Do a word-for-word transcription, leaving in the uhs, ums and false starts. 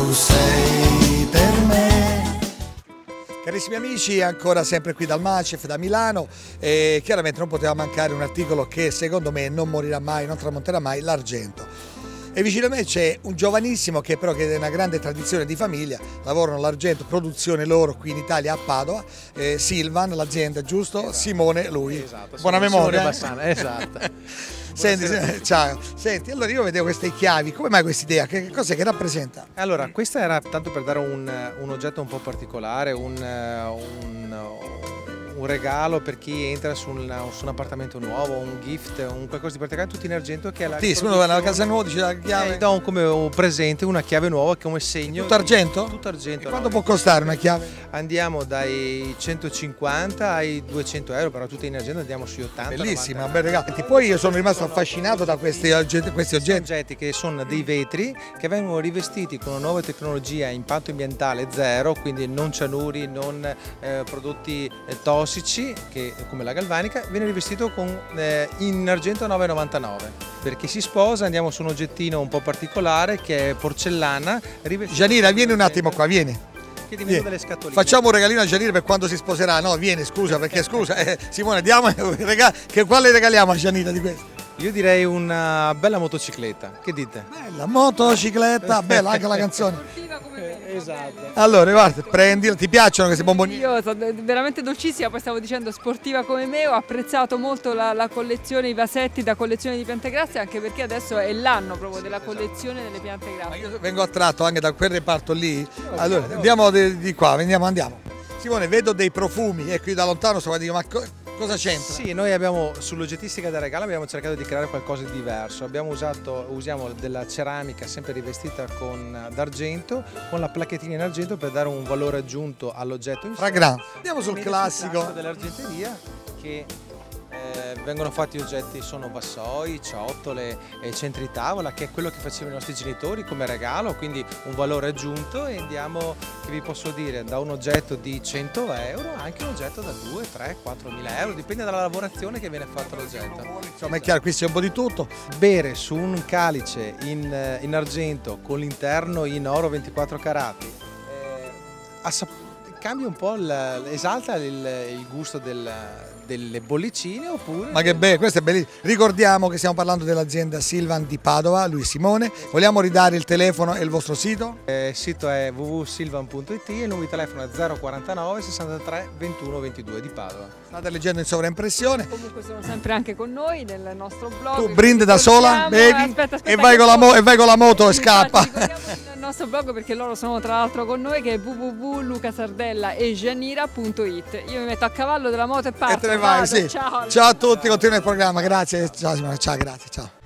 tu sei per me. Carissimi amici, ancora sempre qui dal Macef, da Milano, e chiaramente non poteva mancare un articolo che secondo me non morirà mai, non tramonterà mai, l'argento. E vicino a me c'è un giovanissimo che però che è una grande tradizione di famiglia, lavorano l'argento, produzione loro qui in Italia a Padova, eh, Silvan, l'azienda, giusto? Esatto. Simone, lui. Esatto, buona memoria. Bassana, esatto. Senti, ciao. Senti, allora io vedevo queste chiavi, come mai questa idea? Che cos'è che rappresenta? Allora, questa era tanto per dare un, un oggetto un po' particolare, un, un, un regalo per chi entra su un, su un appartamento nuovo, un gift, un qualcosa di particolare, tutto in argento che è la Sì, se uno va alla casa nuova dice la chiave. Eh, do come un presente una chiave nuova come segno. Tutto argento? Tutto argento. E quanto può costare una chiave? Andiamo dai centocinquanta ai duecento euro, però tutte in argento andiamo sui ottanta. Bellissima, bel regalo. E poi io sono rimasto affascinato da questi oggetti, questi oggetti. oggetti che sono dei vetri che vengono rivestiti con una nuova tecnologia a impatto ambientale zero, quindi non cianuri, non eh, prodotti eh, tossici che, come la galvanica, viene rivestito con, eh, in argento nove virgola novantanove. Per chi si sposa andiamo su un oggettino un po' particolare che è porcellana. Gianira, vieni un attimo qua, vieni. Vieni. Delle scatoline. Facciamo un regalino a Gianira per quando si sposerà. No, vieni, scusa, perché scusa, eh, Simone, diamo che quale regaliamo a Gianira di questo? Io direi una bella motocicletta, che dite? Bella motocicletta, bella anche la canzone. Sportiva come me. Esatto. Allora, guarda, prendila, ti piacciono queste bombonine? Io sono veramente dolcissima, poi stavo dicendo sportiva come me, ho apprezzato molto la, la collezione, i vasetti da collezione di piante grasse, anche perché adesso è l'anno proprio della collezione delle piante grasse. Ma io vengo attratto anche da quel reparto lì. Allora, andiamo di, di qua, andiamo, andiamo. Simone, vedo dei profumi e qui da lontano sto guardando, ma cosa c'entra? Sì, noi abbiamo sull'oggettistica da regalo abbiamo cercato di creare qualcosa di diverso. Abbiamo usato, usiamo della ceramica sempre rivestita con d'argento, con la placchettina in argento per dare un valore aggiunto all'oggetto in sé. Fragranza. Andiamo sul classico dell'argenteria che eh, vengono fatti oggetti, sono vassoi, ciotole e centri tavola, che è quello che facevano i nostri genitori come regalo, quindi un valore aggiunto, e andiamo, che vi posso dire, da un oggetto di cento euro anche un oggetto da due, tre, quattro mila euro, dipende dalla lavorazione che viene fatta all'oggetto. Insomma è chiaro, qui c'è un po' di tutto. Bere su un calice in, in argento con l'interno in oro ventiquattro carati eh, cambia un po', il, esalta il, il gusto del, delle bollicine, oppure... Ma che bello, questo è bellissimo. Ricordiamo che stiamo parlando dell'azienda Silvan di Padova, lui Simone. Vogliamo ridare il telefono e il vostro sito? Eh, il sito è w w w punto silvan punto it e il numero di telefono è zero quarantanove sessantatré ventuno ventidue di Padova. State leggendo in sovraimpressione. Comunque sono sempre anche con noi nel nostro blog. Tu brindi da sola, bevi aspetta, aspetta, e, vai con la mo e vai con la moto e scappa. Il nostro blog, perché loro sono tra l'altro con noi, che è w w w punto lucasardella e gianira punto it. Io mi metto a cavallo della moto e parto. E te ne vai, sì. Ciao. Ciao a tutti, continua il programma, grazie. Ciao Simone, ciao, grazie, ciao.